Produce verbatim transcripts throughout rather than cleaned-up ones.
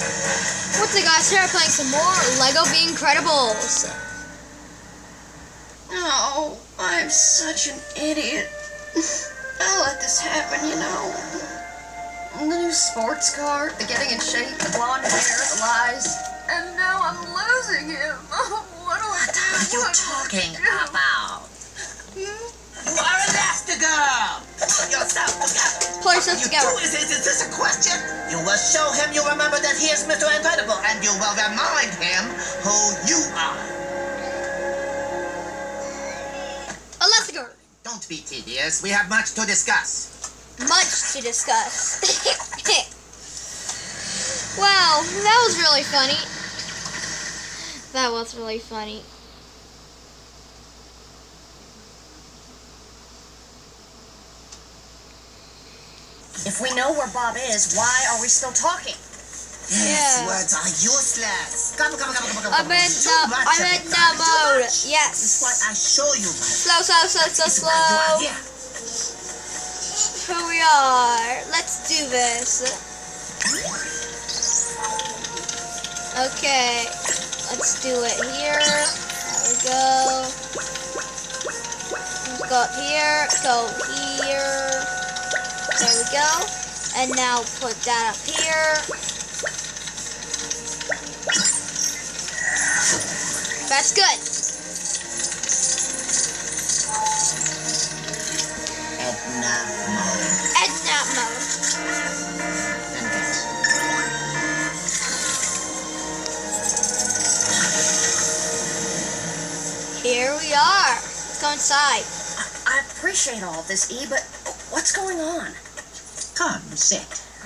What's up, guys? Here I'm playing some more Lego The Incredibles. Oh, I'm such an idiot. I let this happen, you know. The new sports car, the getting in shape, the blonde hair, the lies. And now I'm losing him. What do I do? What are you talking about? Hmm? You are Elastigirl! Pull yourself together. Pull yourself you together. Do, is, is, is this a question? You will show him you remember that he is Mister Incredible, and you will remind him who you are. Elastigirl. Don't be tedious. We have much to discuss. Much to discuss. Wow, that was really funny. That was really funny. If we know where Bob is, why are we still talking? Yes, Yeah. words are useless. Come, come, come, come, come, I'm come. in Too the, much I'm of in it. the Too mode. much. Yes. This is what I show you, my Slow, slow, slow, slow, This is why you are slow. here. Here we are. Let's do this. Okay. Let's do it here. There we go. Let's go up here. Go here. There we go. And now put that up here. That's good. Edna mode. Edna mode. And this. Here we are. Let's go inside. I, I appreciate all of this, E, but what's going on? Come, sit.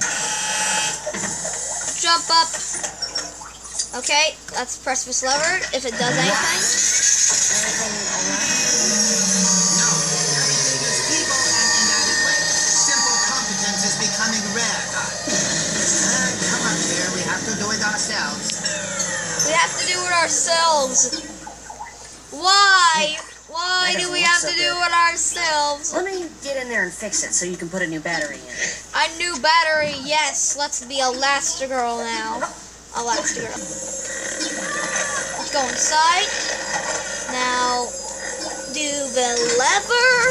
Jump up. Okay, let's press this lever if it does anything. Everything all right? No, everything is feeble and inadequate. Simple competence is becoming rare, guys. And come on here, we have to do it ourselves. We have to do it ourselves. Why? Why That do we doesn't look have so to do good. it ourselves? Let me get in there and fix it so you can put a new battery in. A new battery, yes. Let's be Elastigirl now. Elastigirl. Let's go inside. Now, do the lever.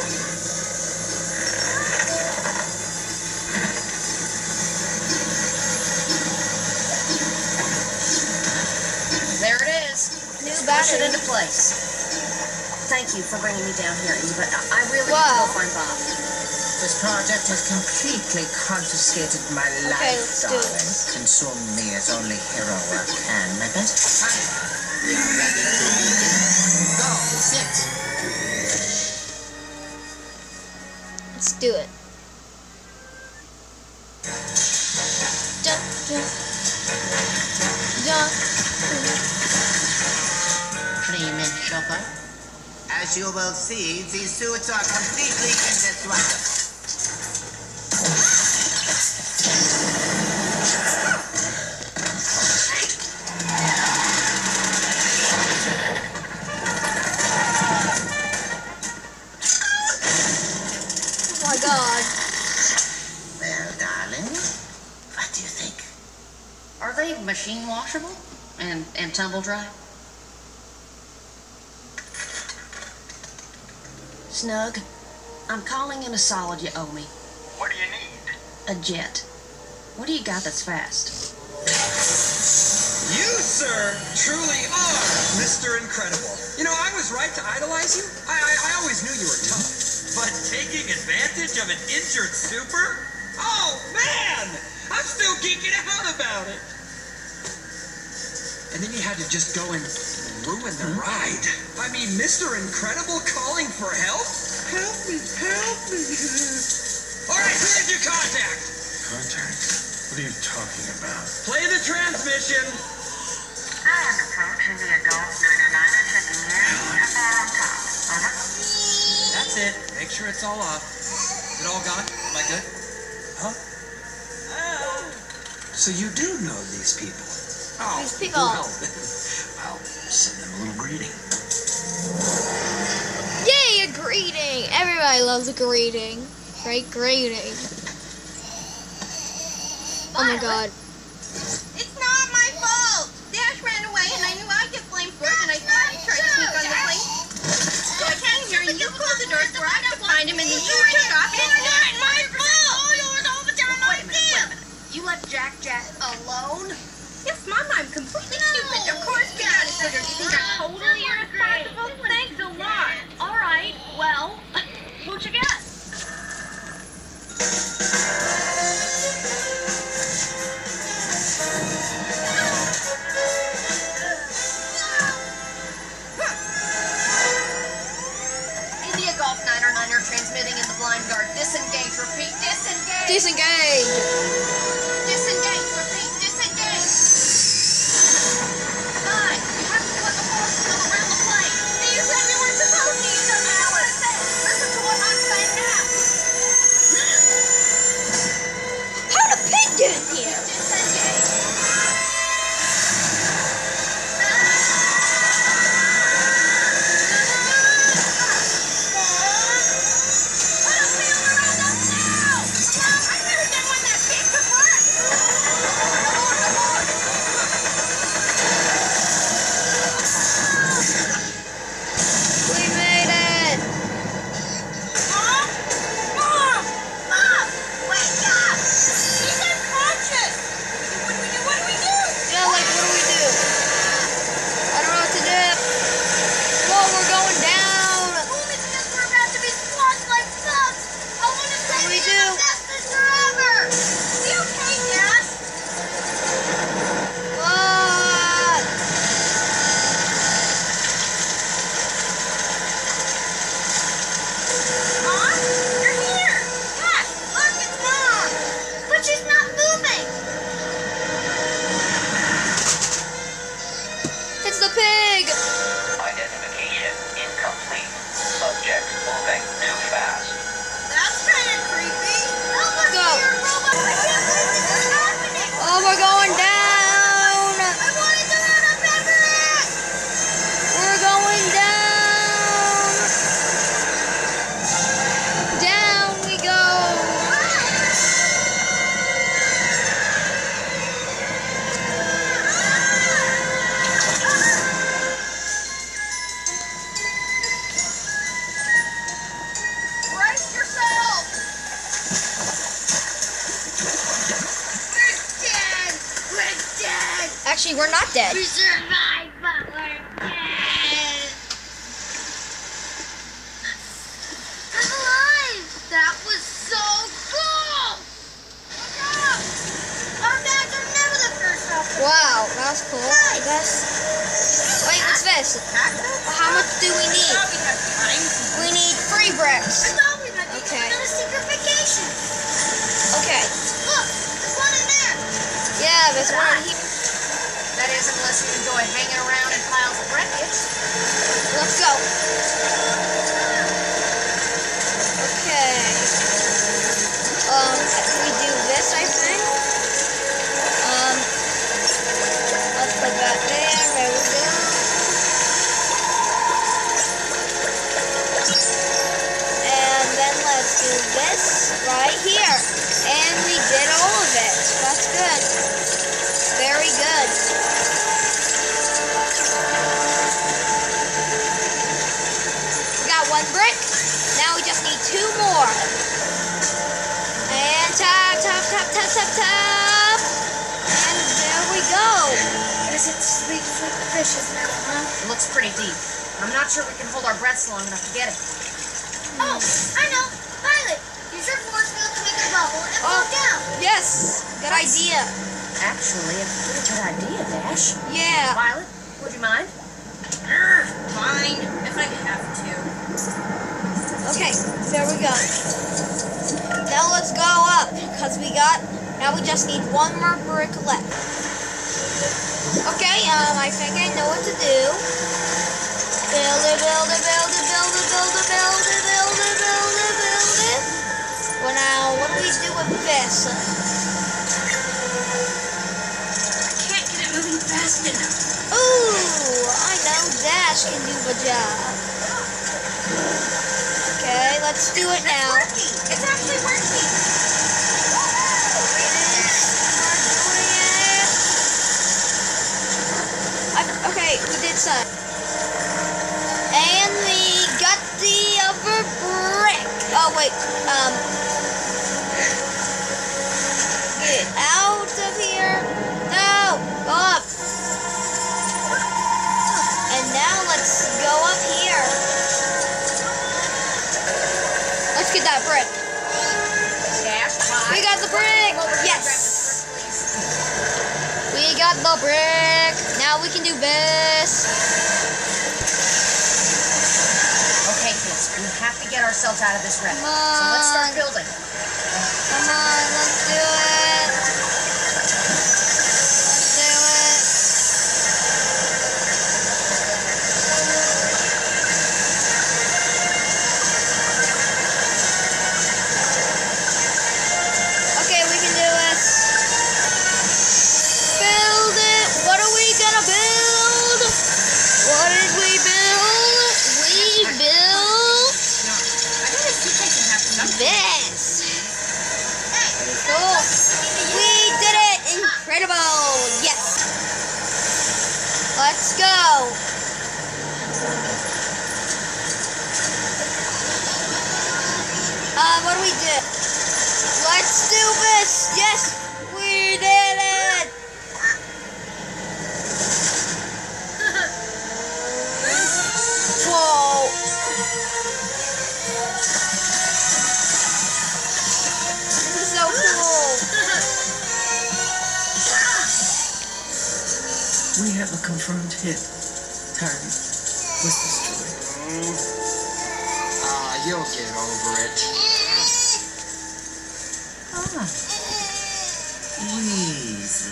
There it is. New Push it battery. into place. Thank you for bringing me down here, E, but I really Wow. need to go find Bob. This project has completely confiscated my life, let's do darling. this. Consume me as only hero work can. My best time. We are ready to begin. Go, sit. Let's do it. Jump, jump, jump. Creamy sugar. As you will see, these suits are completely indestructible. Oh my god. Well, darling, what do you think? Are they machine washable and, and tumble dry? Snug, I'm calling in a solid you owe me. What do you need? A jet. What do you got that's fast? You, sir, truly are Mister Incredible. You know, I was right to idolize you. I, I, I always knew you were tough. But taking advantage of an injured super? Oh, man! I'm still geeking out about it. And then you had to just go and ruin the ride. I mean, Mister Incredible calling for help? Help me, help me. All right, who did you contact? Contact? What are you talking about? Play the transmission. I am approaching the adult during a nine checking in. How far on top? Over. That's it. Make sure it's all off. Is it all gone? Am I good? Huh? So you do know these people? Oh, These people. well, I'll send them a little greeting. Yay, a greeting! Everybody loves a greeting. Great greeting. Oh my god. It's not my fault. Dash ran away and I knew I'd get blamed for it and I thought he tried to sneak on the plane. So I came here and you closed the door so I could find him and then you took off and it's not my fault. All yours all the time. Wait a minute, wait a minute. You left Jack Jack alone? Yes, Mom, I'm completely stupid. Of course, get out of here. You think I'm totally irresponsible? Thanks a lot. All right, well, what you got? India Golf niner niner transmitting in the blind guard. Disengage, repeat, disengage. Disengage. Disengage, repeat, disengage. Fine, you have to put the force field around the plane. You said we weren't supposed to use those hours. Listen to what I'm saying now. How'd a pig get in here? Disengage. Put a field around us now. Mom, I better get when that pig could work. Abort, abort. We made it. Mom? Mom! Mom! Wake up! He's unconscious! What do we do? What do we do? Yeah, like, what do we do? I don't know what to do. Whoa, we're going down. Only because we're about to be squashed like thugs. I want to What do save we the do? ancestors forever. Be okay, Dad? What? Mom? You're here! Dad, look, it's Mom! But she's not moving! It's the pig. Identification incomplete. Subject moving too fast. That's kind of creepy. Help us, Go. dear robot! I can't believe this is happening! Oh, we're going down. I wanted to run up Everett! We're going down. Down we go. Brace yourself! We're dead! We're dead! Actually, we're not dead. We survived, but we're dead! I'm alive! That was so cool! Look up! Our dads are never the first off the Wow, that was cool. I guess. Wait, what's this? How much do we need? we have time. We need three I bricks. thought we might be Okay. going on a secret vacation. Okay. Look, there's one in there. Yeah, there's one in here. That is, unless you enjoy hanging around in piles of wreckage. Let's go. Okay. Um, we do this, I think. Um, let's put that there. There we go. And then let's do this right here. And we did all of it. That's good. Very good. We got one brick. Now we just need two more. And tap, tap, tap, tap, tap, tap. And there we go. Guess it sleeps like fishes now, huh? It looks pretty deep. I'm not sure we can hold our breaths long enough to get it. Oh, I know. Violet, use your force field to make a bubble and Oh. float down. Yes, good idea. Actually, a pretty good idea, Dash. Yeah. Violet, would you mind? Urgh, fine, if I have to. Okay, there we go. Now let's go up, because we got, now we just need one more brick left. Okay, um, I think I know what to do. Build it, build it, build it, build it, build it, build it, build it, build it, build it. Well, now, what do we do with this? I can't get it moving fast enough. Ooh, I know Dash can do the job. Okay, let's do it now. It's working. It's actually working. We're doing it. Okay, we did some. And we got the other brick. Oh, wait. Um. Get out of here. No. Go up. And now let's go up here. Let's get that brick. We got the brick. Yes. We got the brick. Now we can do this. Okay, kids, we have to get ourselves out of this wreck. Come So let's start on. building. Come on, let's do it. Let's do it. Okay, we can do this. Build it. What are we gonna build? What did we build? We built this. Cool. We did it. Incredible. Yes. Let's go. Uh, what do we do? Let's do this. Yes. We did it. Whoa. This is so cool. We have a confirmed hit. Target was destroyed. Ah, you'll get over it. Ah. Easy.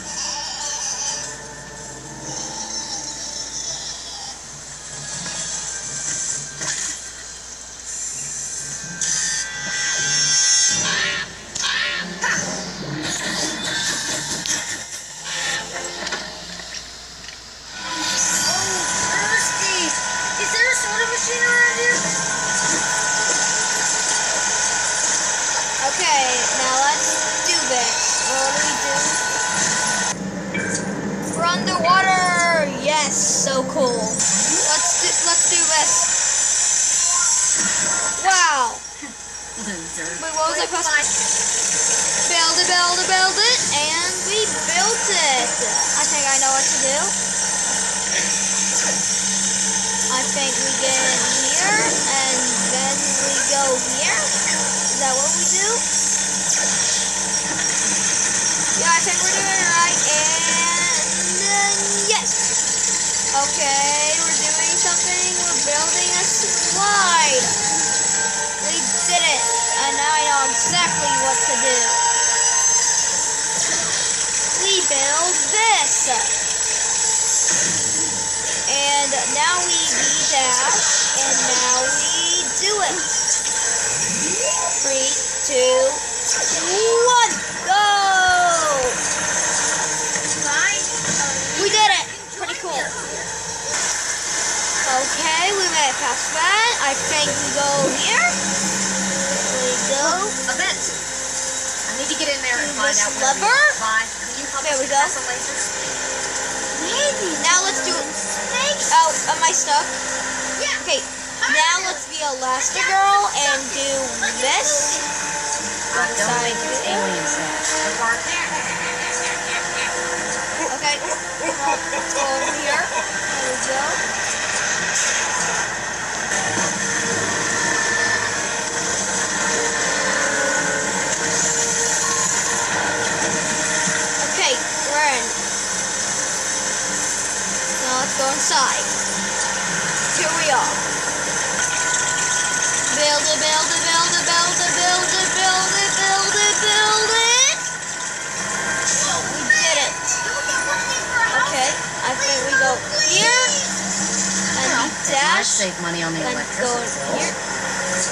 Okay, now let's do this. What do we do? We're underwater. Yes, so cool. Let's do, let's do this. Wow. Wait, what was I supposed to build it, build it, build it, and we built it. I think I know what to do. I think we get in here, and then we go here. Is that what we do? Yeah, I think we're doing it right. And uh, yes. Okay, we're doing something. We're building a slide. We did it. And now I know exactly what to do. We build this. And now we dash. And now we do it. Three, two, one, go! We did it! Pretty cool. Okay, we made it past that. I think we go here. We go. A vent. I need to get in there and Do find this out where we lever. are. Bye. Can you help There us we get go. past the lasers? Maybe. Now let's do it. Oh, am I stuck? Yeah. Okay, now let's be Elastigirl and do this. Uh, don't make these aliens sad. Okay, well, let's go over here. There we go. Okay, we're in. Now let's go inside. Here we are. Build it, build it, build it, build it, build it, build it, build it, build it. We did it. Okay, I think we go here. And we I dash. save money on the Then go electricity here. bills.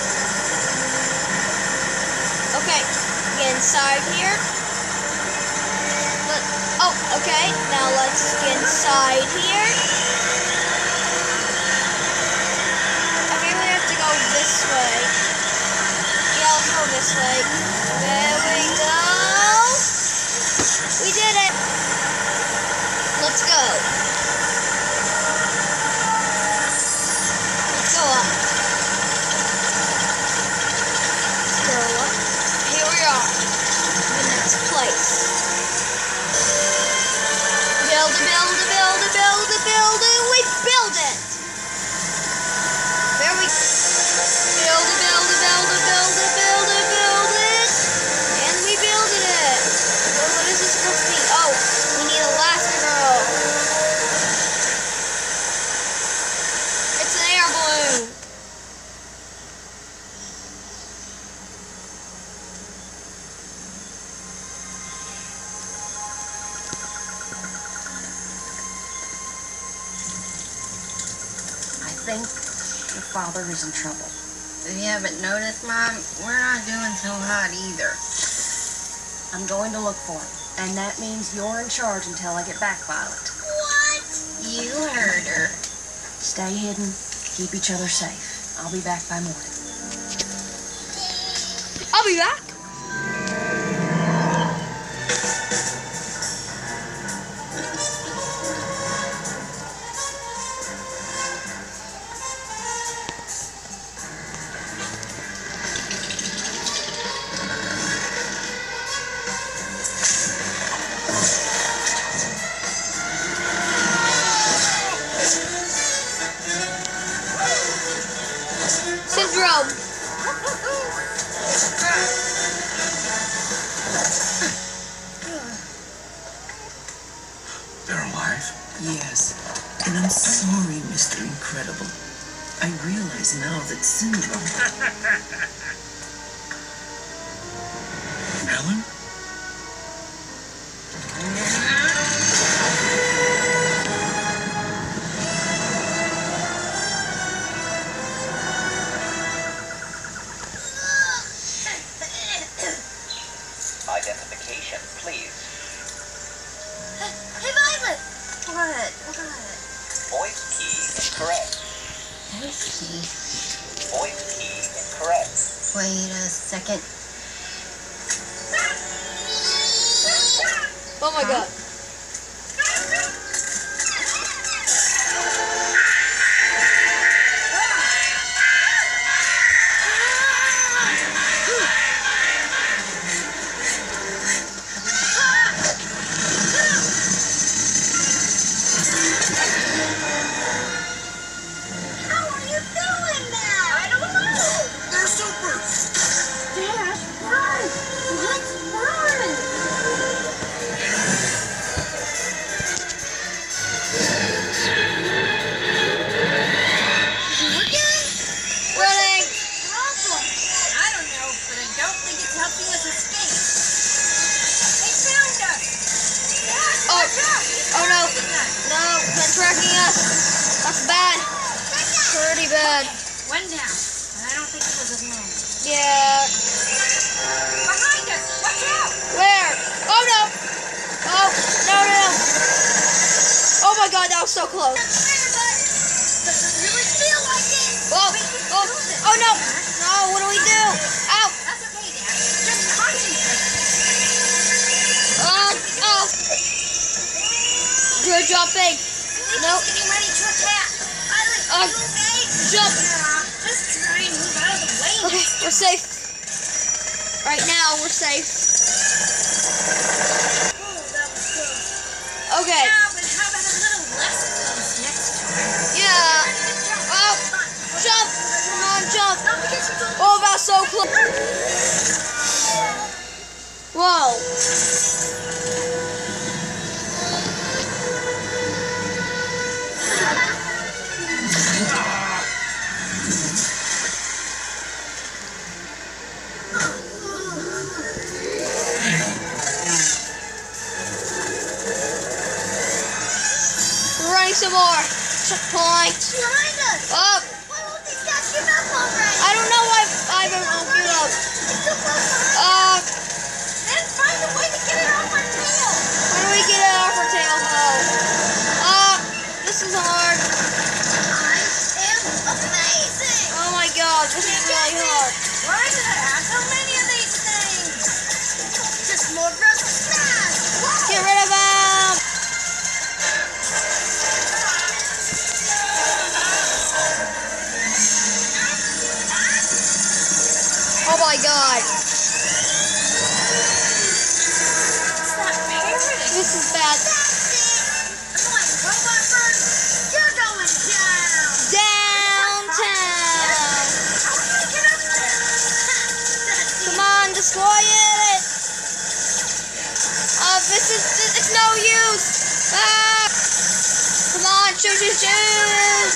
Okay, get inside here. Let, oh, okay, now let's get inside here. I think we have to go this way. Yeah, let's go this way. There we go. We did it. Let's go. think your father is in trouble. If you haven't noticed, Mom, we're not doing so hot either. I'm going to look for him, and that means you're in charge until I get back, Violet. What? You heard her. Stay hidden, keep each other safe. I'll be back by morning. I'll be back. Syndrome. They're alive? Yes. And I'm sorry, Mister Incredible. I realize now that syndrome... Helen? Identification, please. Hey, Violet. What? What? Voice key incorrect. Voice key. Voice key incorrect. Wait a second. Oh my god. How are you doing now? I don't know. They're super! Dad, run. Let's run. Running. Problem? I don't know, but I don't think it's helping us escape. They found us. Oh, oh no. No, they're tracking us. That's bad. Pretty bad. One down, and I don't think it was alone. Yeah. Behind us! Watch out! Where? Oh no. Oh, no, no, no. Oh my god, that was so close. Doesn't really feel like it. Oh, oh, oh no. No, what do we do? Ow. That's okay, Dad. Just concentrate. Oh, oh. Good jumping. Nope. Getting ready to attack. Violet, Uh, you okay? jump. Yeah, just try and move out of the way. Okay, we're safe. Right now, we're safe. Oh, that was close. Okay. Yeah, but how about a little less close next time? Yeah. Ready to jump? Oh, jump. Come on, jump. Oh, that's so close. Whoa. We're running some more. Checkpoint. Behind us. Up. Why won't they catch him up already? I don't know why I haven't woken you up. It's so close behind us. Uh, Then find a way to get it off our tail. how do we get it off our tail? Oh. Uh, this is hard. I am amazing. Oh my god, this is really hard. Why did I have so many of these things? Just more broken smash. Whoa. Get rid of him. Oh my god. It's that parrot. This is bad. Come on, robot bird. You're going down. Downtown. How are you gonna get up there? Come on, destroy it. Uh, this is, it's no use. Ah. Come on, shoot, shoot, shoot.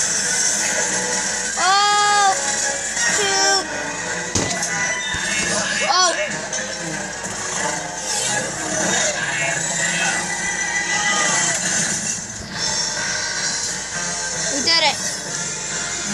Oh, shoot. Oh. We did it.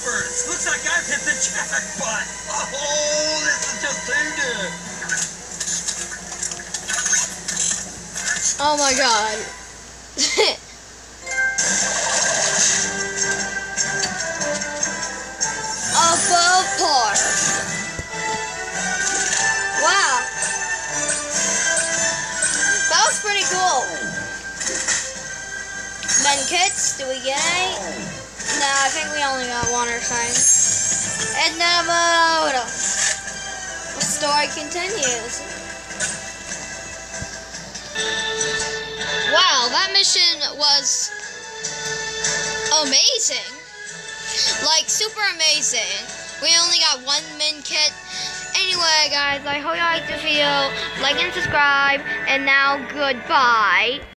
birds. Looks like I've hit the jackpot. Oh, this is just too good. Oh my god. Above par. Wow. That was pretty cool. Men kits, do we get any? No, I think we only got one or something. And then mode. The story continues. Wow, that mission was amazing. Like, super amazing. We only got one min kit. Anyway, guys, I hope you liked the video. Like and subscribe. And now, goodbye.